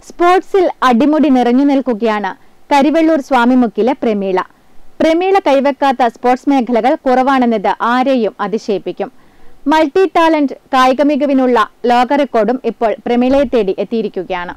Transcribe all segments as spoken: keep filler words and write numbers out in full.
സ്പോർട്സിൽ അടിമുടി നിറഞ്ഞു നിൽക്കുകയാണ് കരിവെള്ളൂർ സ്വാമിമുക്കിലെ പ്രമീള. പ്രമീള കൈവെക്കാത്ത സ്പോർട്സ് മേഖലകൾ കുറവാണെന്നത് ആരെയും അതിശയിപ്പിക്കും. മൾട്ടി ടാലന്റ് കായിക മികവിനുള്ള ലോക റെക്കോർഡും ഇപ്പോൾ പ്രമീളയെ തേടി എത്തിയിരിക്കുകയാണ്.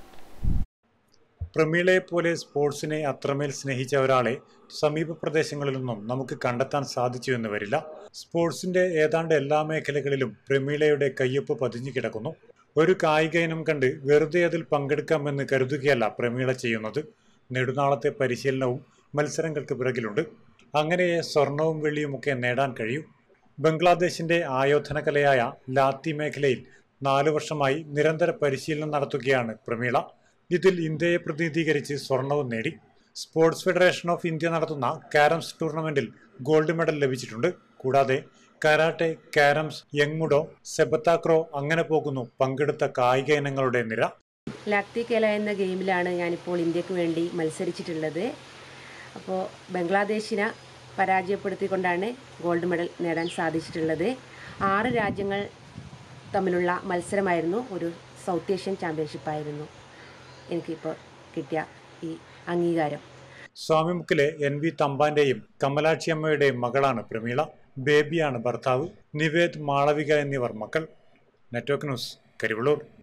പ്രമീളയെ പോലെ സ്പോർട്സിനെ അത്രമേൽ സ്നേഹിച്ച ഒരാളെ സമീപ പ്രദേശങ്ങളിലൊന്നും നമുക്ക് കണ്ടെത്താൻ സാധിച്ചു എന്ന് വരില്ല. സ്പോർട്സിന്റെ ഏതാണ്ട് എല്ലാ മേഖലകളിലും പ്രമീളയുടെ കയ്യൊപ്പ് പതിഞ്ഞു കിടക്കുന്നു. ഒരു കായിക ഇനം കണ്ട് വെറുതെ അതിൽ പങ്കെടുക്കാമെന്ന് കരുതുകയല്ല പ്രമീള ചെയ്യുന്നത്. നെടുനാളത്തെ പരിശീലനവും മത്സരങ്ങൾക്ക് പിറകിലുണ്ട്. അങ്ങനെ സ്വർണവും വെള്ളിയും ഒക്കെ നേടാൻ കഴിയും. ബംഗ്ലാദേശിന്റെ ആയോധന കലയായ ലാത്തി മേഖലയിൽ നാലു വർഷമായി നിരന്തര പരിശീലനം നടത്തുകയാണ് പ്രമീള. ഇതിൽ ഇന്ത്യയെ പ്രതിനിധീകരിച്ച് സ്വർണവും നേടി. സ്പോർട്സ് ഫെഡറേഷൻ ഓഫ് ഇന്ത്യ നടത്തുന്ന കാരംസ് ടൂർണമെന്റിൽ ഗോൾഡ് മെഡൽ ലഭിച്ചിട്ടുണ്ട്. കൂടാതെ കരാട്ടെ, കാരംസ്, യങ്മുഡോ, സെബത്താക്രോ അങ്ങനെ പോകുന്നു പങ്കെടുത്ത കായിക ഇനങ്ങളുടെ നിര. ലാത്തി കേല എന്ന ഗെയിമിലാണ് ഞാനിപ്പോൾ ഇന്ത്യക്ക് വേണ്ടി മത്സരിച്ചിട്ടുള്ളത്. അപ്പോൾ ബംഗ്ലാദേശിനെ പരാജയപ്പെടുത്തിക്കൊണ്ടാണ് ഗോൾഡ് മെഡൽ നേടാൻ സാധിച്ചിട്ടുള്ളത്. ആറ് രാജ്യങ്ങൾ തമ്മിലുള്ള മത്സരമായിരുന്നു. ഒരു സൗത്ത് ഏഷ്യൻ ചാമ്പ്യൻഷിപ്പായിരുന്നു എനിക്കിപ്പോൾ കിട്ടിയ ഈ അംഗീകാരം. സ്വാമിമുക്കിലെ എൻ വി തമ്പാന്റെയും കമലാക്ഷി അമ്മയുടെയും മകളാണ് പ്രമീള. ബേബിയാണ് ഭർത്താവ്. നിവേദ്, മാളവിക എന്നിവർ മക്കൾ. Network news, Karivellur.